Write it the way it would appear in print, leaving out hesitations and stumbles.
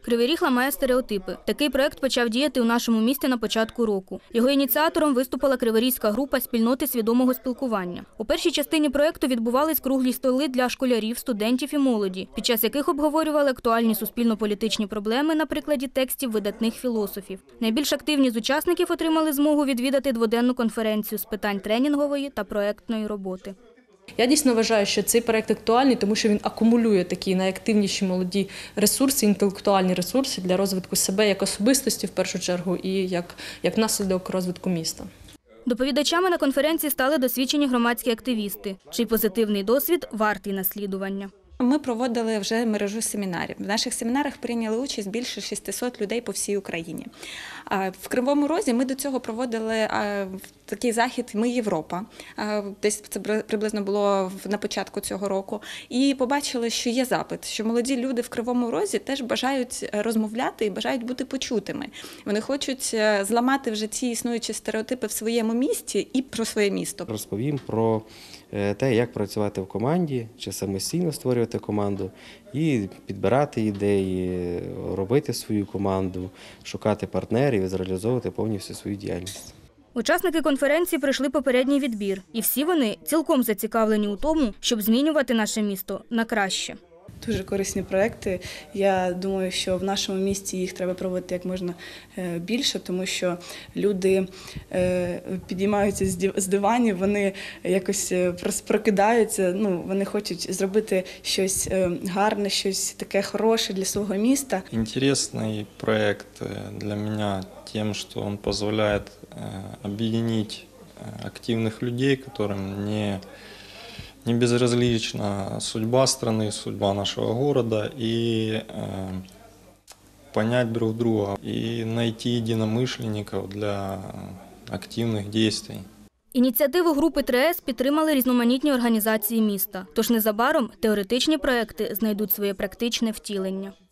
Кривий Ріг ламає стереотипи. Такий проект почав діяти у нашому місті на початку року. Його ініціатором виступила криворізька група спільноти свідомого спілкування. У першій частині проекту відбувались круглі столи для школярів, студентів і молоді, під час яких обговорювали актуальні суспільно-політичні проблеми на прикладі текстів видатних філософів. Найбільш активні з учасників отримали змогу відвідати дводенну конференцію з питань тренінгової та проектної роботи. Я дійсно вважаю, що цей проект актуальний, тому що він акумулює такі найактивніші молоді ресурси, інтелектуальні ресурси для розвитку себе як особистості в першу чергу і як наслідок розвитку міста. Доповідачами на конференції стали досвідчені громадські активісти, чий позитивний досвід вартий наслідування. Ми проводили вже мережу семінарів. В наших семінарах прийняли участь більше 600 людей по всій Україні. В Кривому Розі ми до цього проводили такий захід «Ми Європа». Десь це приблизно було на початку цього року. І побачили, що є запит, що молоді люди в Кривому Розі теж бажають розмовляти і бажають бути почутими. Вони хочуть зламати вже ці існуючі стереотипи в своєму місті і про своє місто. Розповім про те, як працювати в команді, чи самостійно створювати команду і підбирати ідеї, робити свою команду, шукати партнерів і зреалізовувати повністю свою діяльність. Учасники конференції пройшли попередній відбір, і всі вони цілком зацікавлені у тому, щоб змінювати наше місто на краще. Дуже корисні проекти. Я думаю, що в нашому місті їх треба проводити як можна більше, тому що люди підіймаються з диванів, вони якось прокидаються, вони хочуть зробити щось гарне, щось таке хороше для свого міста. Интересный проект для меня тем, что он позволяет объединить активных людей, которым не безразлична судьба страны, судьба нашего города, и понять друг друга, и найти единомышленников для активных действий. Ініціативу групи ТРЕС підтримали різноманітні організації міста. Тож незабаром теоретичні проекти знайдуть своє практичне втілення.